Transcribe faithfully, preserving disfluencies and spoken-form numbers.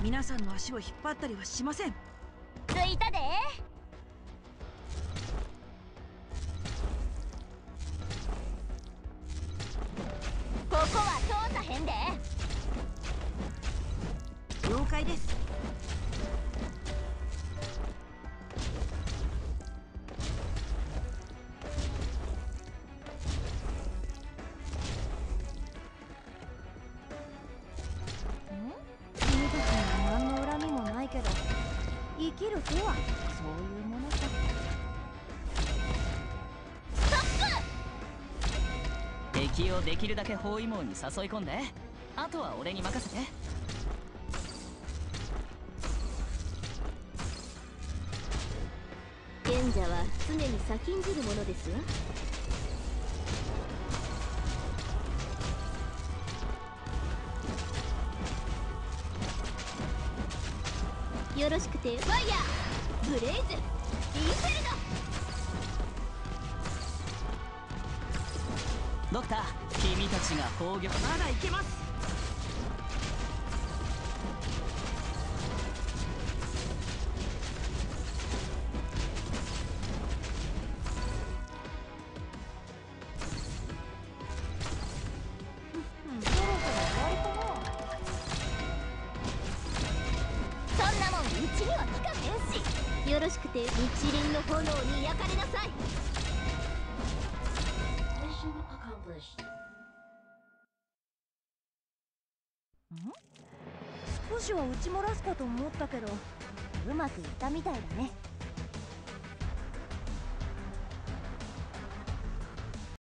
皆さんの足を引っ張ったりはしません。 ついたで。ここは通さへんで。 了解です。 君たちには何の恨みもないけど、生きるとはそういうものさ。 ストップ。 敵をできるだけ包囲網に誘い込んで、あとは俺に任せて。 賢者は常に先んじるものですわ。よろしくて。ファイヤー、ブレイズ、インフェルノ。 ドクター、君たちが攻撃。 まだいけます。よろしくて。日輪の炎に焼かれなさい。 少しは打ち漏らすかと思ったけど、うまくいったみたいだね。